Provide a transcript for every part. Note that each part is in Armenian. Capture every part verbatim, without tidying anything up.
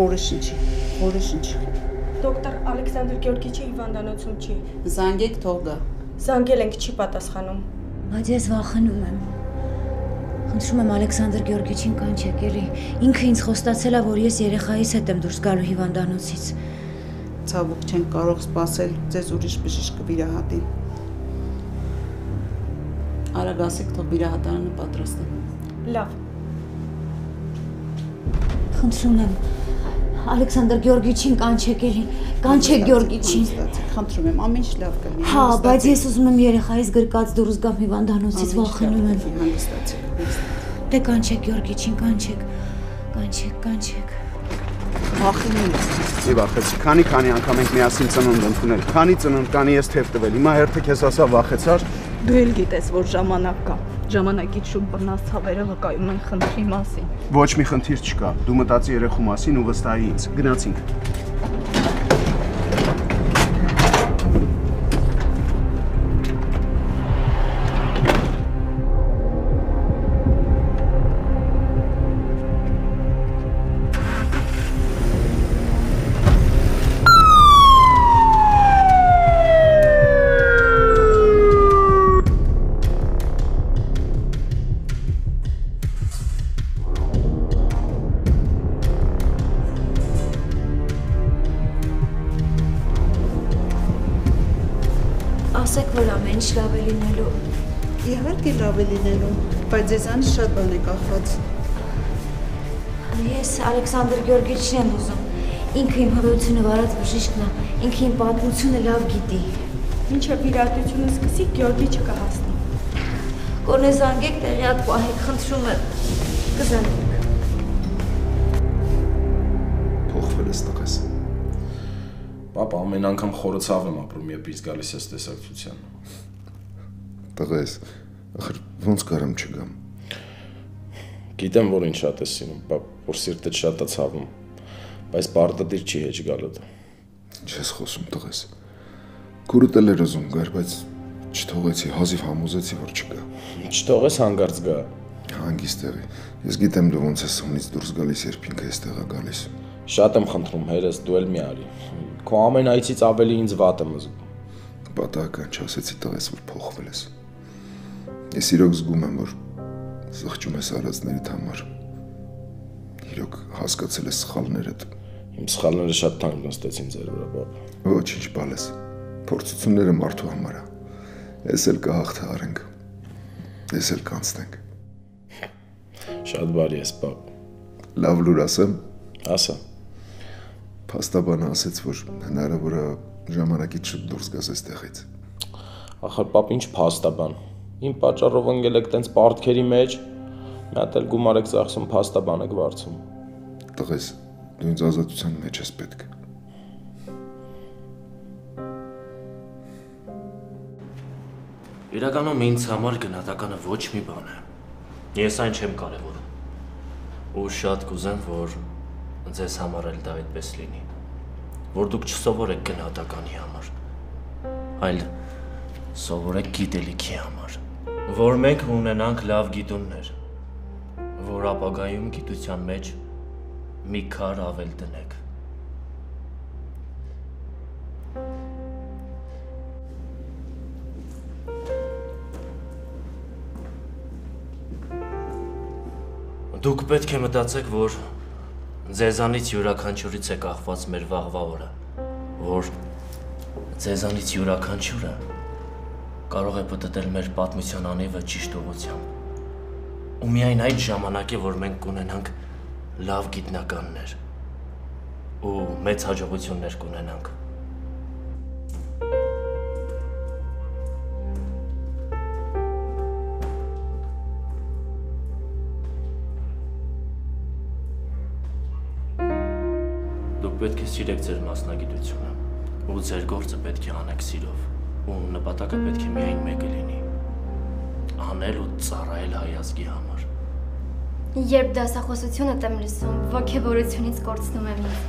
խորը շնչի, խորը շնչի։ Դոկտոր Ալեքսանդր Գեորգիչը հիվանդանոցում չի։ Զանգեք թող գա։ Զանգել ենք, չի պատասխանում։ Բայց ես վախենում եմ։ Խնդրում եմ Ալեքսանդր Գեորգիչին կանչեք, էլի։ Ինքը ինձ խոստացել է, որ ես երեխայիս հետ եմ դուրս գալու հիվանդանոցից։ Ցավոք չենք կարող սպասել, ձեզ ուրիշ բժիշկ կվիրահատի։ Արագ ասեք, թող վիրահատարանը պատրաստ է։ Լավ։ Խնդրում եմ Ալեքսանդր Գեորգիչին կանչեք, էլի։ Կանչեք Գեորգիչին։ Խնդրում եմ, ամեն ինչ լավ կլինի։ Հա, բայց ես ուզում եմ երեխայիս գրկած դուրս գամ հիվանդանոցից, վախենում եմ։ Հանգստացեք։ Դե կանչեք Գեորգիչին, կանչեք։ Կանչեք, կանչեք։ Վախենում եմ։ Մի վախեցի, քանի քանի անգամ ենք միասին ծնունդ ընդունել, քանի ծնունդ կանի ես թեև տվել, հիմա հերթը քեզ ասա վախեցար։ Դու էլ գիտես, որ ժամանակ կա։ Ժամանակից շուտ բռնած ցավերը վկայում են խնդրի մասին։ Ոչ մի խնդիր չկա, դու մտածի երեխու մասին ու վստահի ինձ, գնացինք։ Ասեք, որ ամեն ինչ լավ է լինելու։ Իհարկե լավ է լինելու, բայց ձեզանից շատ բան է կախված։ Ես Ալեքսանդր Գեորգիչին եմ ուզում։ Ինքը իմ հորությունը վարած բժիշկն է, ինքը իմ պատմությունը լավ գիտի։ Մինչև վիրահատությունը սկսի, Գեորգիչը կհասնի։ Կորնե զանգեք, տեղյակ պահեք, խնդրում եմ։ Կզանգեք։ Փոխվել ես տղես։ Պապա, ամեն անգամ խորը ցավ եմ ապրում, երբ ինձ գալիս ես տեսակցության։ Տղես, ախր ոնց կարամ չգամ։ Գիտեմ, որ ինձ շատ ես սիրում, պապ, որ սիրտդ շատ է ցավում, բայց պարտադիր չի հեչ գալը դա։ Չես խոսում, տղես։ Քուրդ էլ էր ուզում գար, բայց չթողեցի, հազիվ համոզեցի, որ չգա։ Չթողես հանգարց գա։ Հանգիստ եղի։ Ես գիտեմ դու ոնց ես սունից դուրս գալիս, երբ ինքը էստեղ է գալիս։ Շատ եմ խնդրում, հերս, դու էլ մի արի։ Քո ամեն այցից ավելի ինձ վատ եմ զգում։ Պատահական չասեցի տղես, որ փոխվել ես։ Ես իրոք զգում եմ, որ զղջում ես արածներիդ համար։ Իրոք հասկացել ես սխալներդ։ Իմ սխալները շատ թանկ նստեցին ձեր վրա, պապ։ Ոչինչ բալես։ Փորձությունները մարդու համար է։ Ես էլ կհաղթահարենք։ Ես էլ կանցնենք։ Շատ բարի ես, պապ։ Լավ լուր ասեմ։ Ասա։ Փաստաբանը ասեց, որ հնարավոր է ժամանակից շուտ դուրս գաս այստեղից։ Ախր պապ, ինչ փաստաբան։ Իմ պատճառով ընկել եք տենց պարտքերի մեջ, մի հատ էլ գումար եք ծախսում, փաստաբան եք վարձում։ Տղես, դու ինձ ազատության մեջ ես պետք։ Իրականում ինձ համար գնահատականը ոչ մի բան է։ Ես այն չեմ կարևորում։ Ու շատ կուզեմ, որ ձեզ համար էլ դա այդպես լինի, որ դուք չսովորեք գնահատականի համար, այլ սովորեք գիտելիքի համար, որ մենք ունենանք լավ գիտուններ, որ ապագայում գիտության մեջ մի քար ավել դնեք։ Դուք պետք է մտածեք, որ ձեզանից յուրաքանչյուրից է կախված մեր վաղվա օրը, որ ձեզանից յուրաքանչյուրը կարող է պտտել մեր պատմության անիվը ճիշտ ուղղությամբ։ Ու միայն այդ ժամանակ է, որ մենք կունենանք լավ գիտնականներ ու մեծ հաջողություններ կունենանք։ Պետք է սիրեք ձեր մասնագիտությունը ու ձեր գործը պետք է անեք սիրով ու նպատակը պետք է միայն մեկը լինի՝ անել ու ծառայել հայ ազգի համար։ Երբ դասախոսությունդ եմ լսում, ոգևորությունից կորցնում եմ ինձ։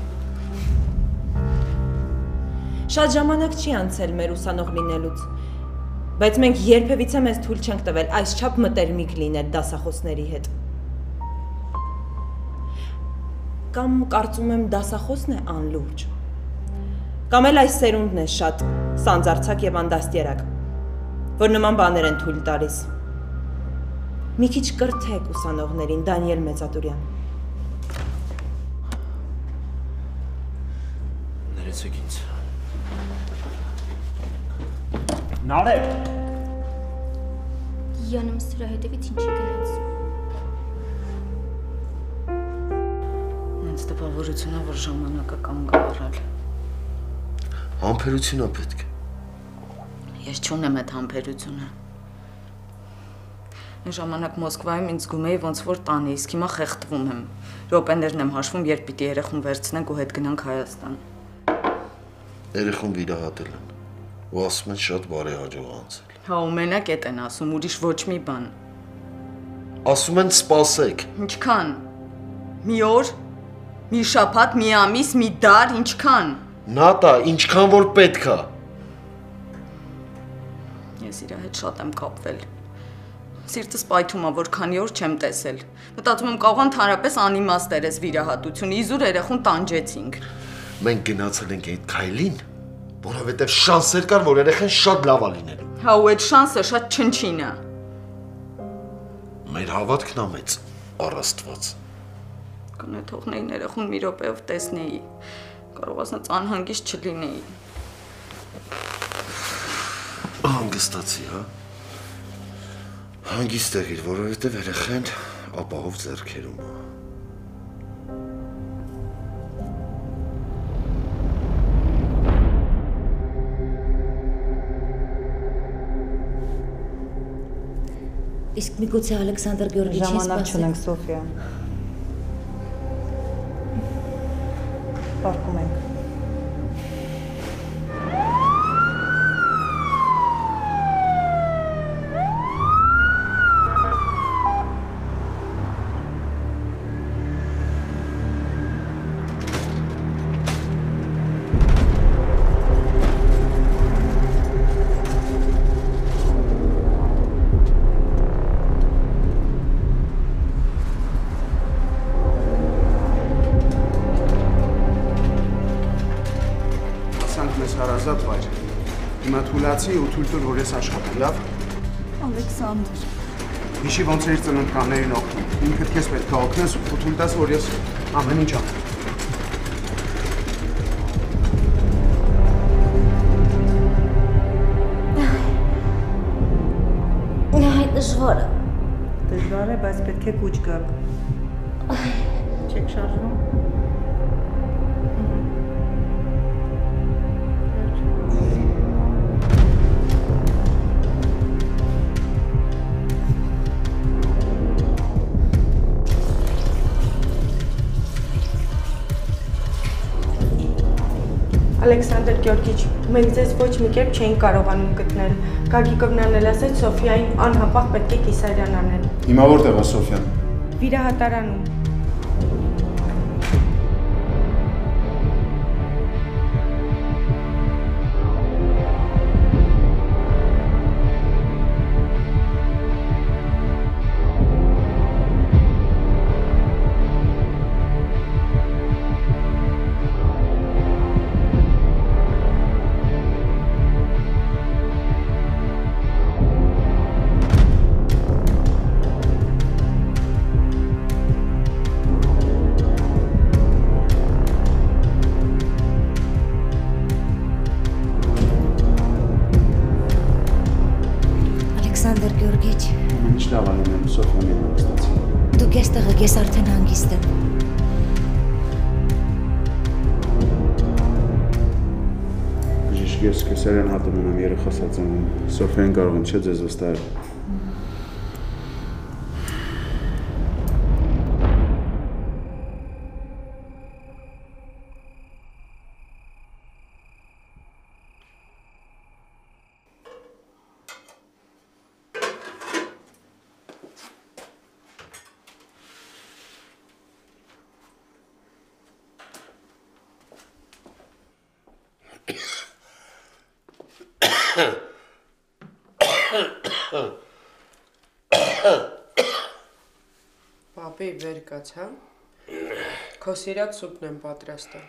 Շատ ժամանակ չի անցել մեր ուսանող լինելուց, բայց մենք երբևիցե մեզ թույլ չենք տվել այսչափ մտերմիկ լինել դասախոսների հետ։ կամ կարծում եմ դասախոսն է անլուրջ։ Կամ էլ այս սերունդն է շատ սանձարձակ եւ անդաստիարակ, որ նման բաներ են թույլ տալիս։ Մի քիչ կրթեք ուսանողներին, Դանիել Մեծատուրյան։ Ներեցեք ինձ։ Նարեկ։ Յանım սրա հետևից ինչի գնաց։ Ինձ տպավորությունա, որ ժամանակը կանգ առել։ Համբերությունա պետք է։ Ես չունեմ այդ համբերությունը։ Այն ժամանակ Մոսկվայում ինձ զգում էի ոնց որ տանի, իսկ հիմա խեղդվում եմ։ Րոպեներն եմ հաշվում, երբ պիտի երեխուն վերցնենք ու հետ գնանք Հայաստան։ Երեխուն վիրահատել են։ Ու ասում են շատ բարեհաջող անցել։ Հա ու մենակ էդ են ասում, ուրիշ ոչ մի բան։ Ասում են սպասեք։ Ինչքան։ Մի օր, մի շաբաթ, մի ամիս, մի դար, ինչքան։ Նատա, ինչքան որ պետք է։ Ես իր հետ շատ եմ կապվել։ Սիրտս պայթում է, որ քանի օր չեմ տեսել։ Մտածում եմ կարող ընդհանրապես անիմաստ էր էս վիրահատությունը, իզուր երեխուն տանջեցինք։ Մենք գնացել ենք այդ քայլին, որովհետև շանսեր կար, որ երեխան շատ լավ է լինելու։ Հա ու այդ շանսը շատ չնչին է։ Մեր հավատքն է մեծ, առ Աստված։ Գոնե թողնեին երեխուն մի րոպեով տեսնեի։ Կարող ասած անհանգիստ չլինեի։ Հանգստացի, հա։ Հանգիստ եղիր, որովհետև երեխան ապահով ձեռքերում է։ Իսկ միգուցե Ալեքսանդր Գեորգիչին սպասեք։ Ժամանակ չունենք, Սոֆիա։ Պարկում ենք։ Հարազատ վայր։ Հիմա թուլացի ու թույլ տուր, որ ես աշխատեմ, լավ։ Ալեքսանդր։ Հիշի ոնց էր ծննդկաններին օգնում։ Ինքդ քեզ պետք է օգնես ու թույլ տաս, որ ես ամեն ինչ անեմ։ Այ դժվար է։ Դժվար է, բայց պետք է կուչ գաք։ Չեք շարժվում։ Ալեքսանդր Գեորգիչ, մենք ձեզ ոչ մի կերպ չէինք կարողանում գտնել։ Գագիկովնան էլ ասեց Սոֆիային անհապաղ պետք է կիսարյան անել։ Հիմա որտեղ է Սոֆիան։ Վիրահատարանում։ Ալեքսանդր Գեորգիչ։ Ինչ լավ անում եմ Սոֆիան հանգստացի։ Դուք այստեղ եք, ես արդեն հանգիստ եմ։ Բժիշկ, ես կեսարյան հատում ունեմ երեխասած եմ։ Սոֆիան կարող եմ չէ ձեզ վստահել։ Պապի վեր կաց, հա։ Քո սիրած սուպն եմ պատրաստել։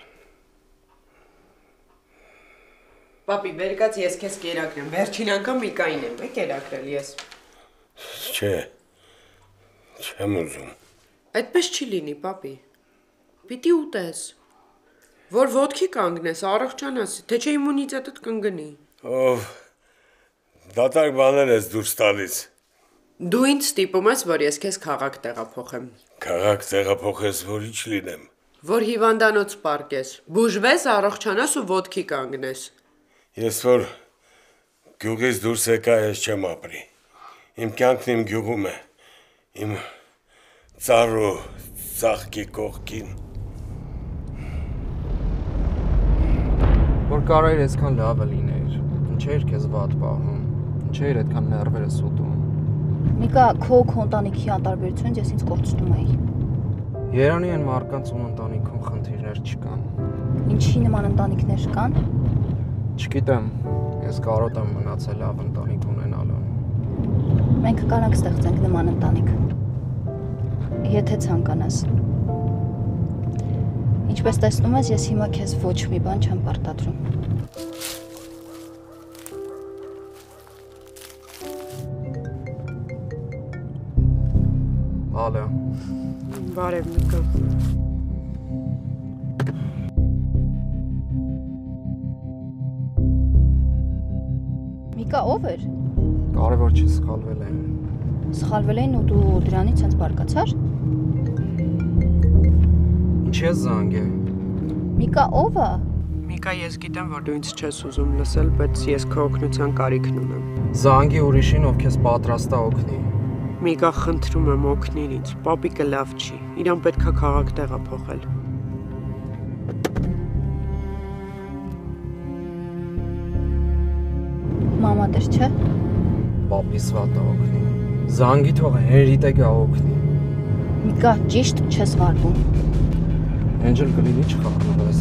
Պապի, վերկաց ես քեզ կերակրեմ։ Վերջին անգամ Միկային եմ է կերակրել ես։ Չէ։ Չեմ ուզում։ Այդպես չի լինի, պապի։ Պիտի ուտես։ Որ ոտքի կանգնես, առողջանաս, թե չէ իմունիտետդ կընկնի։ Ով դատարկ բաներ ես դուրս տալիս։ Դու ինձ ստիպում ես, որ ես քեզ քաղաք տեղափոխեմ։ Քաղաք տեղափոխես, որ ինչ լինեմ։ Որ հիվանդանոց պարկես, բուժվես, առողջանաս ու ոտքի կանգնես։ Ես որ գյուղից դուրս եկա, ես չեմ ապրի։ Իմ կյանքն իմ գյուղում է։ Իմ ծառ ու ծաղկի կողքին։ Որ կարայր այսքան լավը լիներ, ինչ էր քեզ վատ պահում, ինչ էր այդքան ներվերը սուտում։ Միկա, քո քո ընտանիքի անտարբերությունից ես ինձ կորցնում էի։ Երանի են մարդկանց ու ընտանիքում խնդիրներ չկան։ Ինչի նման ընտանիքներ կան։ Չգիտեմ, ես կարոտ եմ մնացել լավ ընտանիք ունենալուն։ Մենք կարանք ստեղծենք նման ընտանիք։ Եթե ցանկանաս։ Ինչպես տեսնում ես, ես հիմա քեզ ոչ մի բան չեմ պարտադրում։ Ալո։ Բարև Միկա։ Միկա, ով էր։ Կարևոր չի, սխալվել էին։ Սխալվել էին ու դու դրանից հենց բարկացար։ Ինչ ես զանգե։ Միկա, ով է։ Միկա, ես գիտեմ, որ դու ինձ չես ուզում լսել, բայց ես քո օգնության կարիքն ունեմ։ Զանգի ուրիշին, ով քեզ պատրաստ է օգնի։ Միկա, խնդրում եմ օգնիր ինձ, պապիկը լավ չի, իրան պետք է քաղաք տեղափոխել։ Մամա դեր չէ։ Պապիս վատը օգնի։ Զանգի թող հերիտը գա օգնի։ Միկա, ճիշտ չես վարվում։ Էնջել կլինի չխառնվես։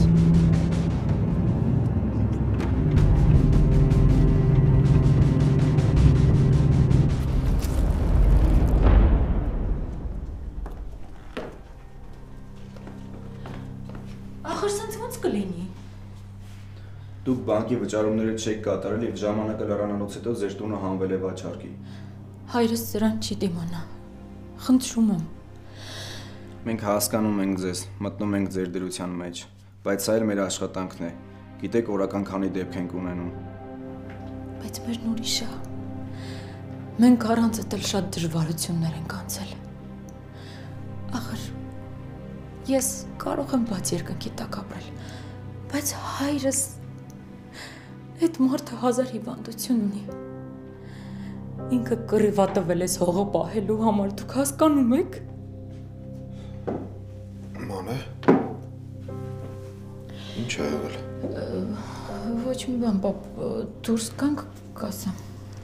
Ախր սենց ոնց կլինի։ Դուք բանկի վճարումները չեք կատարել եւ ժամանակը լրանալուց հետո ձեր տունը հանվել է վաճառքի։ Հայրս սրան չի դիմանա։ Խնդրում եմ։ Մենք հասկանում ենք ձեզ, մտնում ենք ձեր դրության մեջ, բայց սա էլ մեր աշխատանքն է։ Գիտեք օրական քանի դեպք ենք ունենում։ Բայց մերն ուրիշ է։ Մենք առանց էլ շատ դժվարություններ ենք անցել։ Ախր ես կարող եմ բաց երկնքի տակ ապրել, բայց հայրս այդ մարդը հազար հիվանդություն ունի։ Ինքը կռիվատվել ես հողը պահելու համար, դուք հասկանում եք։ Մանե։ Ինչ է եղել։ Ոչ մի բան, պապ, դուրս կանք կասեմ։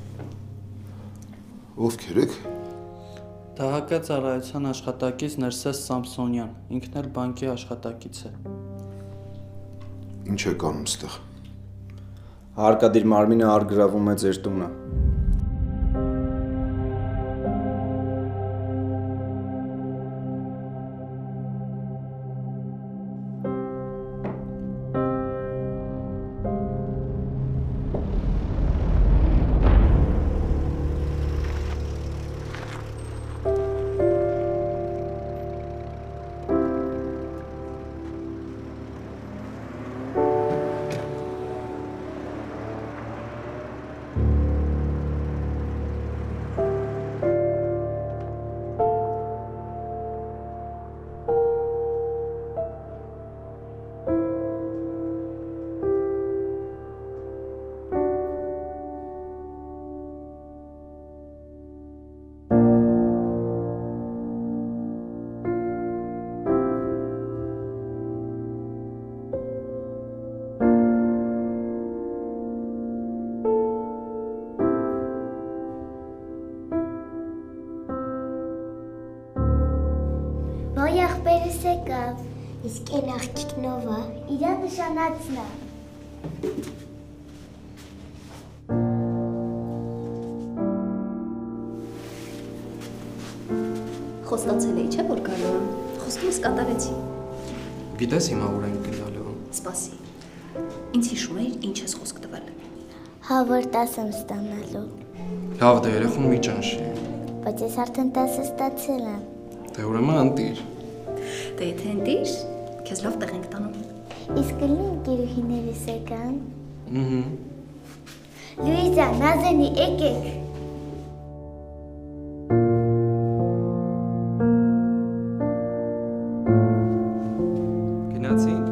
Ովքեր եք։ Դահակա ծառայության աշխատակից Ներսես Սամսոնյան, ինքն էլ բանկի աշխատակից է։ Ինչ է կանում ստեղ։ Հարկադիր մարմինը արգրավում է ձեր տունը։ Ոյ ախպերս եկավ, իսկ են աղջիկնովը իրա նշանացնա։ Խոստացել էի, չէ՞ որ գալու եմ։ Խոսքումս կատարեցի։ Գիտես հիմա ուր ենք գնալու։ Սպասի։ Ինձ հիշում էր ինչ ես խոսք տվել։ Հա, որ տասը եմ ստանալու։ Լավ, դե երեխուն մի ճանշի։ Բայց ես արդեն տասը ստացել եմ։ Դե ուրեմն ընտիր։ Դե եթե ընտիր, քեզ լավ տեղ ենք տանում։ Իսկ կլինի ընկերուհիներս եկան։ Ահա։ Լուիզա, Նազենի, եկեք։ Գնացինք։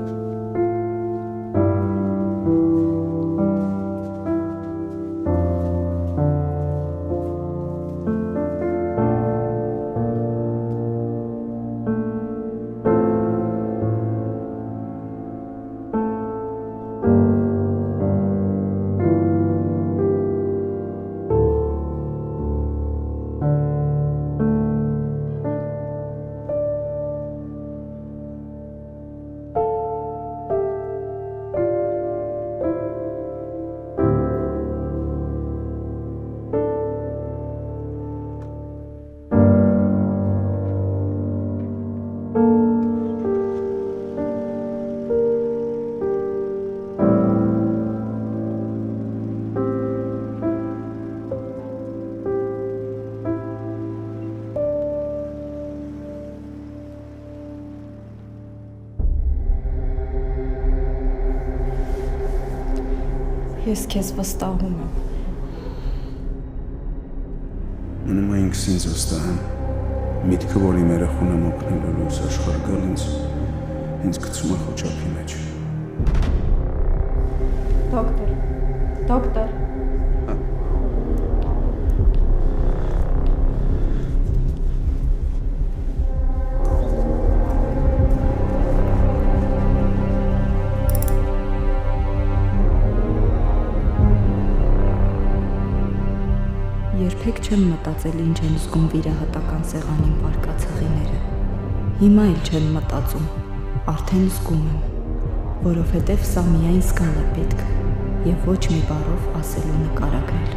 Ես քեզ վստահում եմ։ Մնում է ինքս ինձ վստահեմ։ Միտքը, որ իմ երեխուն եմ օգնելու լույս աշխարհ գալ ինձ, ինձ գցում է խոճապի մեջ։ Դոկտոր, դոկտոր։ Երբեք չեմ մտածել ինչ են զգում վիրահատական սեղանին պարկած հղիները։ Հիմա էլ չեմ մտածում, արդեն զգում եմ, որովհետև սա միայն զգալ է պետք և ոչ մի բառով ասելու նկարագրել։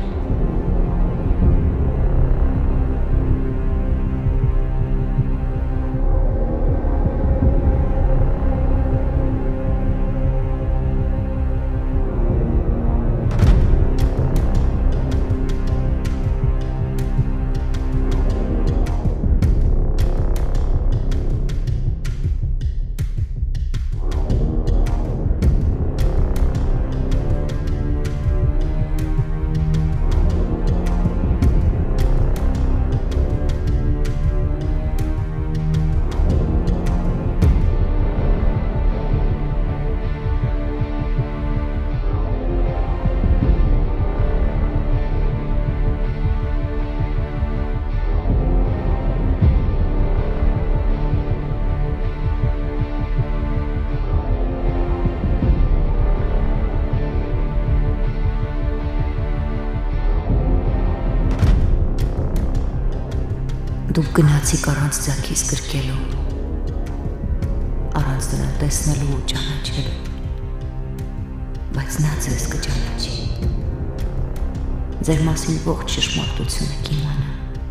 Դուք գնացիք առանց ձեռքիս գրկելու, առանց նրան տեսնելու ու ճանաչելու, բայց նա ձեզ կճանաչի։ Ձեր մասին ողջ ճշմարտությունը կիմանա։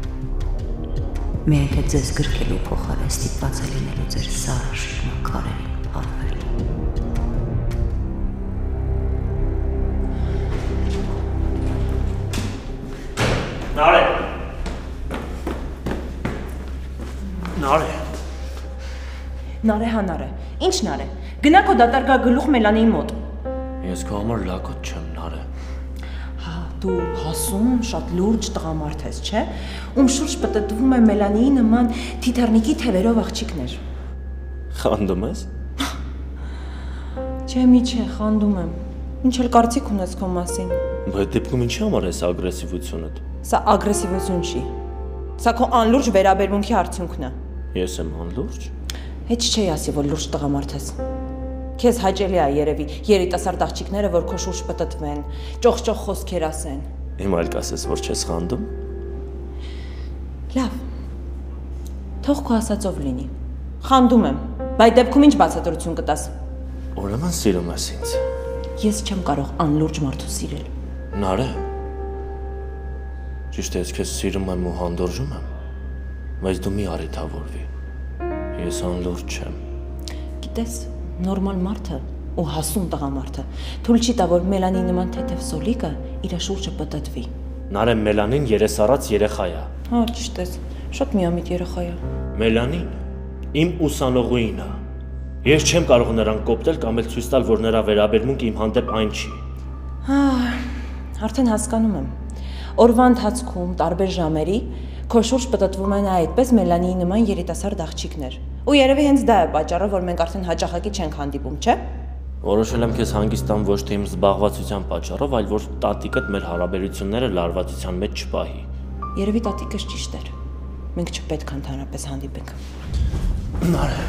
Միայն թե ձեզ գրկելու փոխարեն ստիպված է լինելու ձեր սառը շիրմաքարերին հավվել։ Նարե։ Նարե։ Նարե հա նարե, ինչ նարե, գնա քո դատարկա գլուխ Մելանիի մոտ։ Ես քո համար լակոտ չեմ, Նարե։ Հա, դու հասուն, շատ լուրջ տղամարդ ես, չէ, ում շուրջ պտտվում է Մելանիի նման թիթեռնիկի թևերով աղջիկներ։ Խանդում ես։ Չէ, մի չէ, խանդում եմ։ Ինչ էլ կարծիք ունես քո մասին։ Բայց դեպքում ինչի համար ես ագրեսիվությունդ։ Սա ագրեսիվություն չի։ Սա քո անլուրջ վերաբերմունքի արդյունքն է։ Ես եմ անլուրջ։ Հետ չի ասի, որ լուրջ տղամարդ ես։ Քեզ հաճելի է երևի երիտասարդ աղջիկները, որ քո շուրջ պտտվեն, ճոխ-ճոխ խոսքեր ասեն։ Հիմա էլ կասես, որ չես խանդում։ Լավ։ Թող քո ասածով լինի։ Խանդում եմ, բայց դեպքում ինչ բացատրություն կտաս։ Ուրեմն սիրում ես ինձ։ Ես չեմ կարող անլուրջ մարդու սիրել։ Նարե։ Ճիշտ է, ես քեզ սիրում եմ ու հանդուրժում եմ, բայց դու մի առիթավորվի։ Ես անլուրջ չեմ։ Գիտես, նորմալ մարդը ու հասուն տղամարդը թույլ չի տա, որ Մելանի նման թեթև սոլիկը իր շուրջը պտտվի։ Նարեն Մելանին երես առած երեխա է։ Հա, ճիշտ ես, շատ միամիտ երեխա է։ Մելանին իմ ուսանողուհին է։ Ես չեմ կարող նրան կոպտել կամ էլ ցույց տալ, որ նրա վերաբերմունքը իմ հանդեպ այն չի։ Հա, արդեն հասկանում եմ։ Օրվա ընթացքում տարբեր ժամերի քո շուրջ պտտվում են այդպես Մելանիի նման երիտասարդ աղջիկներ։ Ու երևի հենց դա է պատճառը, որ մենք արդեն հաճախակի չենք հանդիպում, չէ՞։ Որոշել եմ քեզ հանգստամ ոչ թե իմ զբաղվածության պատճառով, այլ որ տատիկդ մեր հարաբերությունները լարվածության մեջ չպահի։ Երևի տատիկս ճիշտ էր։ Մենք չպետք է ընդհանրապես հանդիպենք։ Նարե։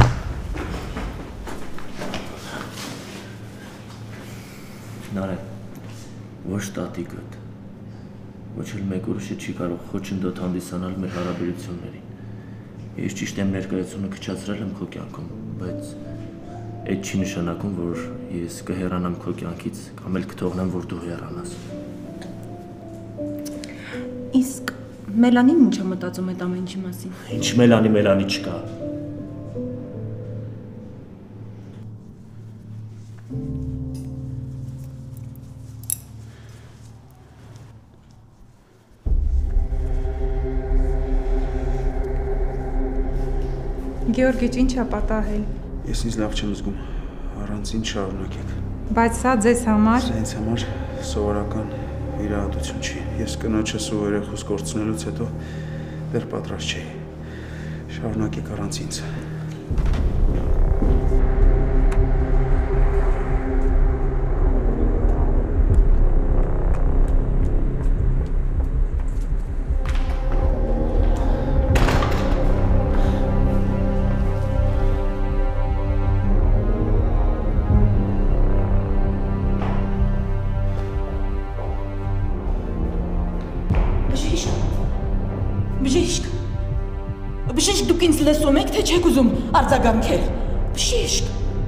Նարե, ոչ տատիկդ, ոչ էլ մեկ ուրիշը չի կարող խոչընդոտ հանդիսանալ մեր հարաբերություններին։ Ես ճիշտ եմ ներկայությունը քչացրել եմ քո կյանքում, բայց այդ չի նշանակում, որ ես կհեռանամ քո կյանքից կամ էլ կթողնեմ, որ դու հեռանաս։ Իսկ Մելանին ինչ է մտածում այդ ամեն ինչի մասին։ Ինչ Մելանի, Մելանի չկա։ Գեորգիչ, ինչ է պատահել։ Ես ինձ լավ չեմ զգում, առանց ինչ շարունակեք։ Բայց սա ձեզ համար։ Սա ինձ համար սովորական վիրահատություն չի։ Ես կնոջս ու երեխուս կորցնելուց հետո դեռ պատրաստ չէի։ Շարունակեք առանց ինձ։ Բժիշկ, դուք ինձ լսում եք, թե չեք ուզում արձագանքել։ Բժիշկ։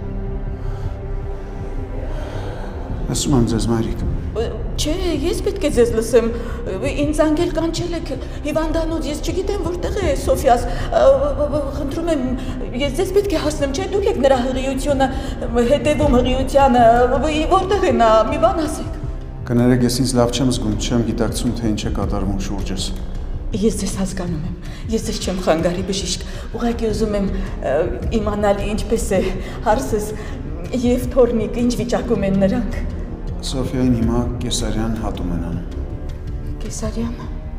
Լսում եմ ձեզ, մայրիկ։ Չէ, ես պետք է ձեզ լսեմ։ Ինձ անգել կանչել եք հիվանդանոց, ես չգիտեմ որտեղ է Սոֆիաս։ Խնդրում եմ, ես ձեզ պետք է հասնեմ, չէ՞, դուք եք նրա հղիությունը, հետևում հղիությանը, որտեղ է նա, մի բան ասեք։ Կներեք, ես ինձ լավ չեմ զգում, չեմ գիտակցում, թե ինչ է կատարվում շուրջս։ Ես ձեզ հասկանում եմ, ես ձեզ չեմ խանգարի բժիշկ, ուղղակի ուզում եմ իմանալ ինչպես է հարսս և թորնիկը, ինչ վիճակում են նրանք։ Սոֆիային հիմա կեսարյան հատում են անում։ Կեսարյան։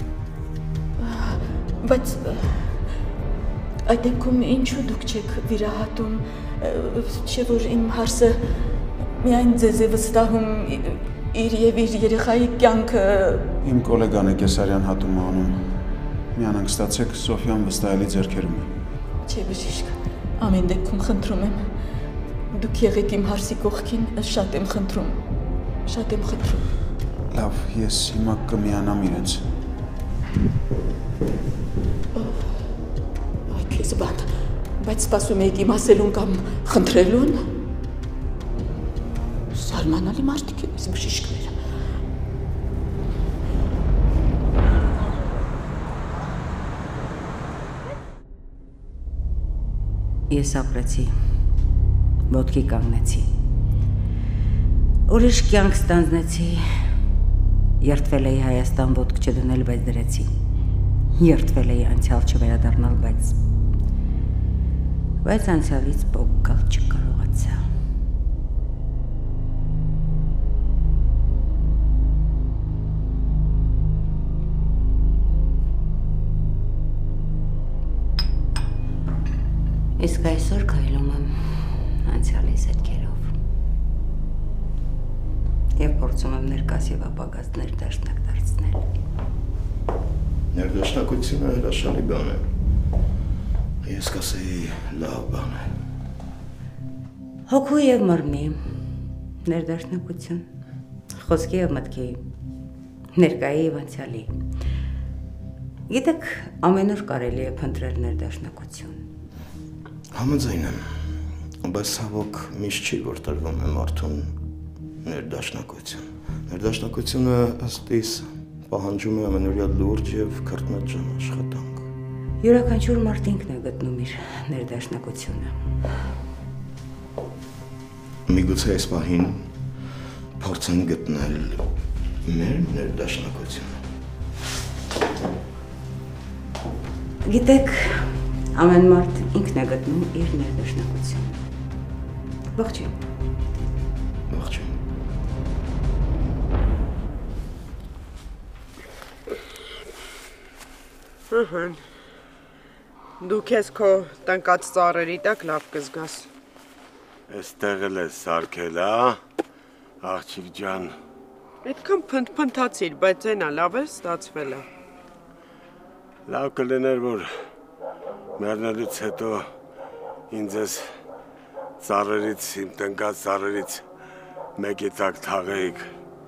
Բայց այդ դեպքում ինչու դուք չեք վիրահատում, չէ որ իմ հարսը միայն ձեզ է վստահում իր և իր երեխայի կյանքը։ Իմ կոլեգան է կեսարյան հատում անում։ Մի անհանգստացեք, Սոֆիան վստահելի ձեռքերում է։ Չէ բժիշկ, ամեն դեպքում խնդրում եմ։ Դուք եղեք իմ հարսի կողքին, շատ եմ խնդրում, շատ եմ խնդրում։ Լավ, ես հիմա կմիանամ իրենց։ Այ քեզ բան, բայց սպասում եք իմ ասելուն կամ խնդրելուն։ Սարմանալի մարդիկ են այս բժիշկները։ Ես ապրեցի, ոտքի կանգնեցի, ուրիշ կյանք ստանձնեցի, երդվել էի Հայաստան ոտք չդնել, բայց դրեցի, երդվել էի անցյալ չվերադառնալ, բայց բայց անցյալից պոկ գալ չկարողացա։ Իսկ այսօր քայլում եմ անցյալիս հետքերով և փորձում եմ ներկաս և ապագաս ներդաշնակ դարձնել։ Ներդաշնակությունը հրաշալի բան է։ Ես կասեի լավ բան է։ Հոգու և մռնի ներդաշնակություն, խոսքի և մտքի, ներկայի և անցյալի։ Գիտեք, ամեն օր կարելի է փնտրել ներդաշնակություն։ Համաձայն եմ, բայց ցավոք միշտ չի, որ տրվում է մարդուն ներդաշնակություն։ Ներդաշնակությունը ըստ իս պահանջում է ամենօրյա լուրջ և քրտնաջան աշխատանք։ Յուրաքանչյուր մարդ ինքն է գտնում իր ներդաշնակությունը։ Միգուցե այս պահին փորձեն գտնել մեր ներդաշնակությունը։ Գիտեք, ամեն մարդ ինքն է գտնում իր ներդաշնակությունը։ Ողջույն։ Ողջույն։ Ահա։ Դու քեզ քո տնկած ծառերի տակ լավ կզգաս։ Այստեղ էլ ես սարքել, հա, աղջիկ ջան։ Այդքան փնթփնթացիր, բայց այնա լավ է ստացվել է։ Լավ կլիներ, որ մեռնելուց հետո ինձ ես ծառերից, իմ տնկած ծառերից մեկի տակ թաղեիք։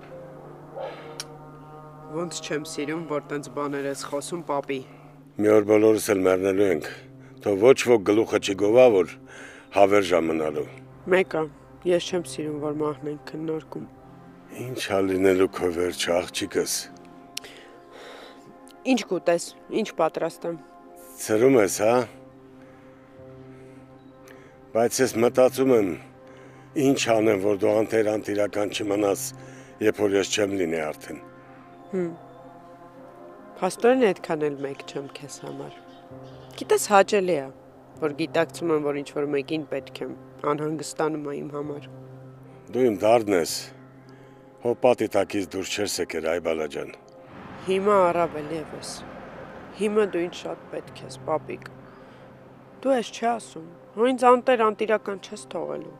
Ոնց չեմ սիրում, որ տենց բաներ ես խոսում, պապի։ Մի օր բոլորս էլ մեռնելու ենք, թող ոչ ոք գլուխը չգովա, որ հավերժ մնալու։ Մեկը, ես չեմ սիրում, որ մահն ենք քննարկում։ Ինչ ա լինելու քո վերջը, աղջիկս։ Ինչ կուտես, ինչ պատրաստեմ։ Ցրում ես, հա։ Բայց ես մտածում եմ, ինչ անեմ, որ դու անտեր-անտիրական չմնաս, երբ որ ես չեմ լինի արդեն։ Հմ։ Փաստորեն այդքան էլ մեկ չեմ քեզ համար։ Գիտես հաճելի է, որ գիտակցում եմ, որ ինչ-որ մեկին պետք եմ, անհանգստանում է իմ համար։ Դու իմ դարդն ես, հոպատի տակից դուրս չես եկել, այ բալա ջան։ Հիմա առավել ևս։ Հիմա դու ինձ շատ պետք ես, պապիկ։ Դու ես չի ասում, հո ինձ անտեր-անտիրական չես թողելու։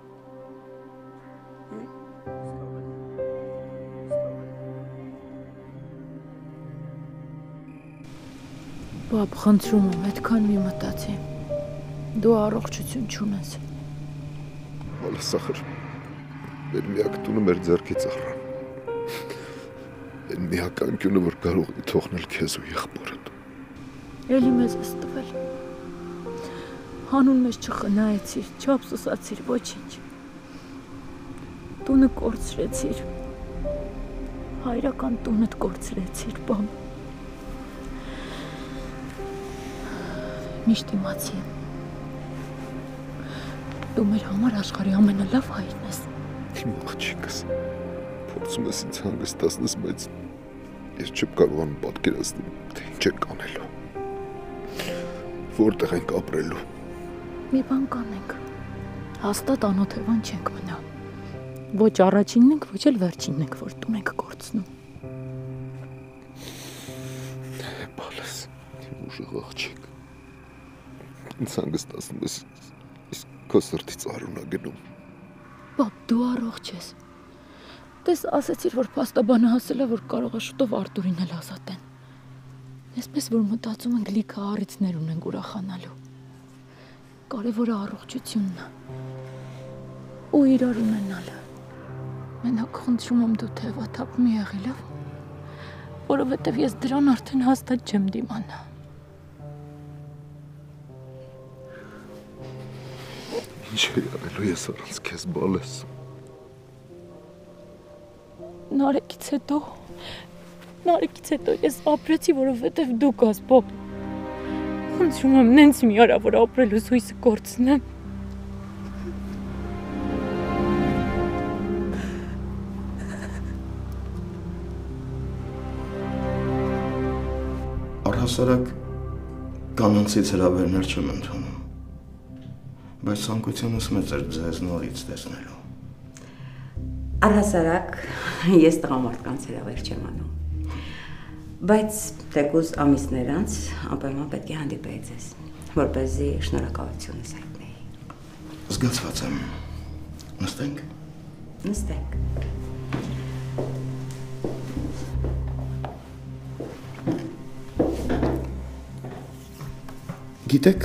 Բաբ, խնդրում եմ, այդքան մի մտածի։ Դու առողջություն չունես։ Բալես ախր, մեր միակ տունը մեր ձեռքի ծառան։ Այն միակ անկյունը, որ կարող է թողնել քեզ ու եղբորդ։ Էլի մեզ ես տվել։ Հանուն մեզ չխնայեցիր, չափսոսացիր, ոչինչ։ Տունը կորցրեցիր։ Հայրական տունդ կորցրեցիր, բամ։ Միշտ իմացի եմ։ Դու մեր համար աշխարհի ամենալավ հայրն ես։ Իմ աղջիկս, փորձում ես ինձ հանգստացնես, բայց ես չեմ կարողանում պատկերացնել, թե ինչ ենք անելու։ Որտեղ ենք ապրելու։ Մի բան կանենք։ Հաստատ անօթևան չենք մնա։ Ոչ առաջինն ենք, ոչ էլ վերջինն ենք, որ տուն ենք կորցնում։ Բալես, իմ ուժեղ աղջիկ։ Ինձ հանգստացնում ես, իսկ քո սրտից արունա գնում։ Բաբ, դու առողջ ես։ Տես ասեցիր, որ փաստաբանը հասել է, որ կարող է շուտով Արտուրին էլ ազատեն։ Այսպես որ մտածում ենք լիքը առիթներ ունենք ուրախանալու։ Կարևորը առողջությունն է։ Ու իրար ունենալը։ Մենակ խնդրում եմ դու թևաթափ մի եղի, լավ։ Որովհետև ես դրան արդեն հաստատ չեմ դիմանա։ Ինչ է եղելու ես առանց քեզ, Բալես։ Նարեկից հետո, նարեկից հետո ես ապրեցի, որովհետև դու կաս, բոբ։ Խնդրում եմ նենց մի արա, որ ապրելուս հույսը կորցնեմ։ Առհասարակ կանանցից հրավերներ չեմ ընդունում, բայց ցանկությունս մեծ էր ձեզ նորից տեսնելու։ Առհասարակ ես տղամարդկանց հրավեր չեմ անում, բայց թեկուզ ամիսներ անց անպայման պետք է հանդիպեի ձեզ, որպեսզի շնորհակալությունս հայտնեի։ Զգացված եմ։ Նստենք։ Նստենք։ Գիտեք,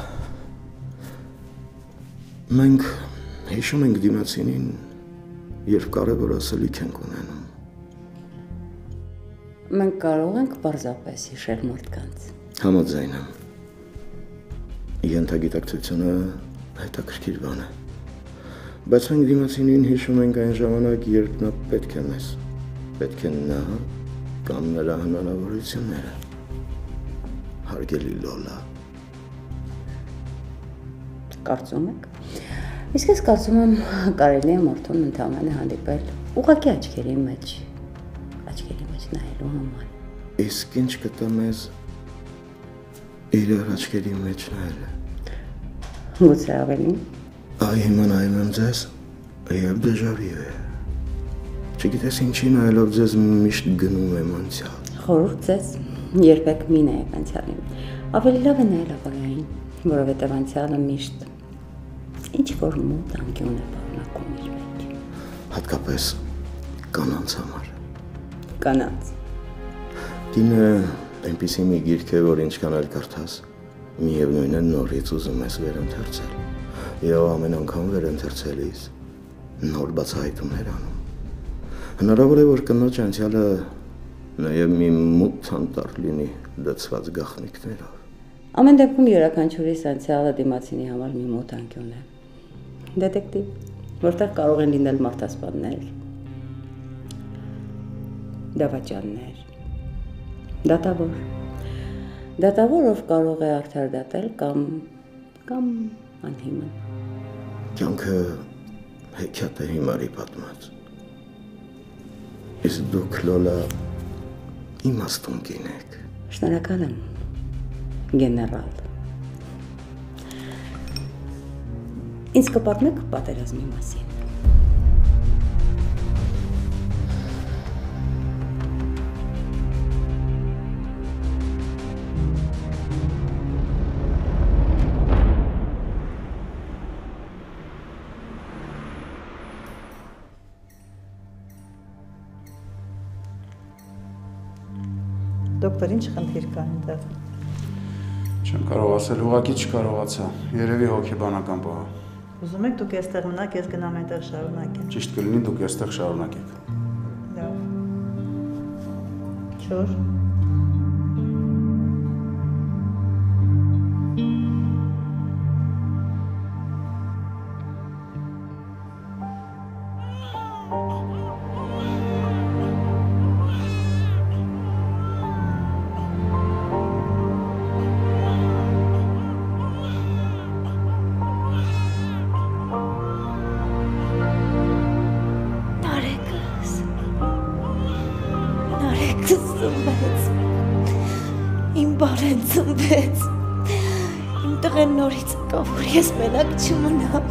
մենք հիշում ենք դիմացինին, երբ կարևոր ասելիք ենք ունենում։ Մենք կարող ենք պարզապես հիշել մարդկանց։ Համաձայն եմ։ Ենթագիտակցությունը հետաքրքիր բան է։ Բայց մենք դիմացինին հիշում ենք այն ժամանակ, երբ նա պետք է մեզ, պետք է նա կամ նրա հնարավորությունները։ Հարգելի Լոլա։ Կարծում եք, Իսկ ես կարծում եմ կարելի է մարդուն ընդհանրապես հանդիպել ուղղակի աչքերի մեջ, աչքերի մեջ նայելու համար։ Իսկ ինչ կտա մեզ իրար աչքերի մեջ նայելը։ Գուցե ավելի։ Այ հիմա նայում եմ ձեզ, եւ դեժավյու է։ Չգիտես ինչի նայելով ձեզ միշտ գնում եմ անցյալ։ Խորհուրդ ձեզ երբեք մի նայեք անցյալին։ Ավելի լավ է նայել ապագային, որովհետև անցյալը միշտ ինչ որ մոտ անկյուն է պարունակում իր մեջ։ Հատկապես կանանց համար։ Կանանց։ Կինը այնպիսի մի գիրք է, որ ինչքան էլ կարդաս, միևնույն է նորից ուզում ես վերընթերցել։ Եվ ամեն անգամ վերընթերցելիս նոր բացահայտումներ անում։ Հնարավոր է, որ կնոջ անցյալը նաև մի մութ անտառ լինի լցված գաղտնիքներով։ Ամեն դեպքում յուրաքանչյուրիս անցյալը դիմացինի համար մի մոտ անկյուն է։ Դետեկտիվ, որտեղ կարող են լինել մարդասպաններ, դավաճաններ, դատավոր, դատավոր, ով կարող է արդարդատել կամ կամ անհիմն։ Կյանքը հեքիաթ է հիմարի պատմած։ Իսկ դուք Լոլա իմաստուն կինեք։ Շնորհակալ եմ, գեներալ։ Ինձ կպատմեք պատերազմի մասին։ Դոկտոր, ինչ խնդիր կա այնտեղ։ Չեմ կարող ասել, ուղղակի չկարողացա։ Երևի հոգեբանական բան։ Ուզում եք դուք այստեղ մնաք, ես գնամ այնտեղ շարունակեմ։ Ճիշտ կլինի դուք այստեղ շարունակեք։ Լավ։ Չոր։ Ծնվեց, իմ տղեն նորից կա, որ ես մենակ չմնամ։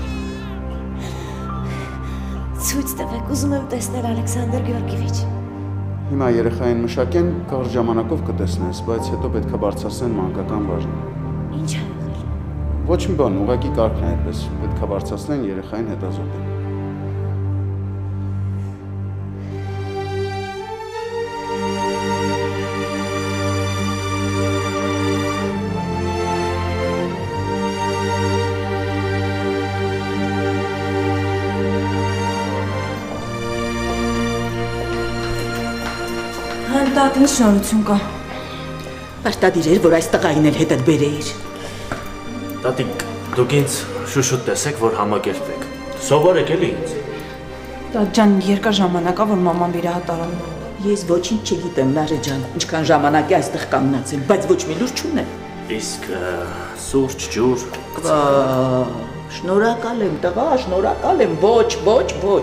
Ցույց տվեք, ուզում եմ տեսնել Ալեքսանդր Գեորգիևիչ։ Հիմա երեխային մշակեն, կարճ ժամանակով կտեսնես, բայց հետո պետք է բարձրացնեն մանկական բաժին։ Ինչ է եղել։ Ոչ մի բան, ուղղակի կարգն է այդպես, պետք է բարձրացնեն երեխային հետազոտեն։ Տատին շնորհություն կա։ Պարտադիր էր, որ այս տղային էլ հետդ բերեիր։ Տատիկ, դուք ինձ շուշուտ տեսեք, որ համակերպեք։ Սովորեք էլի ինձ։ Տատ ջան, երկար ժամանակա, որ մաման վիրահատարան։ Ես ոչինչ չգիտեմ, Նարե ջան, ինչքան ժամանակ է այստեղ կանգնացել, բայց ոչ մի լուր չունեմ։ Իսկ սուրճ, ջուր։ Շնորհակալ եմ, տղա, շնորհակալ եմ, ոչ, ոչ, ոչ։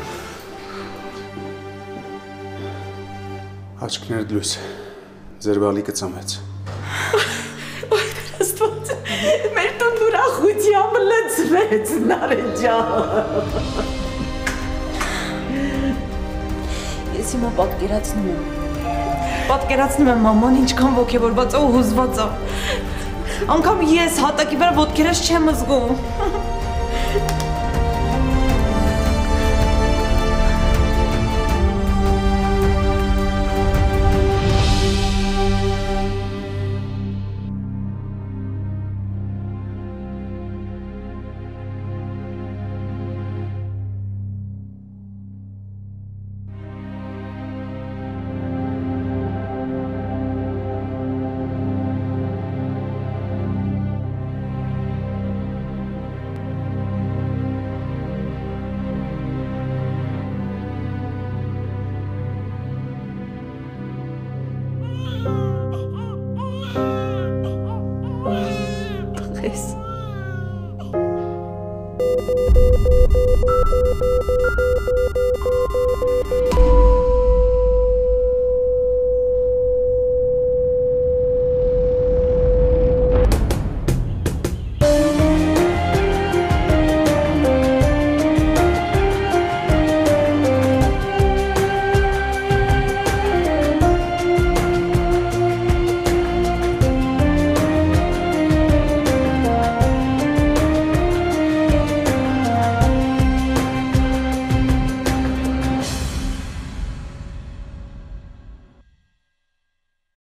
Աչքներդ լույս, ձեր բալիկը ծամեց։ Աստված, մեր տուն ուրախությամբ լցվեց, Նարե ջան։ Ես հիմա պատկերացնում եմ։ Պատկերացնում եմ մաման ինչքան ոգևորված է ու հուզված է։ Անգամ ես հատակի վրա ոտքերս չեմ զգում։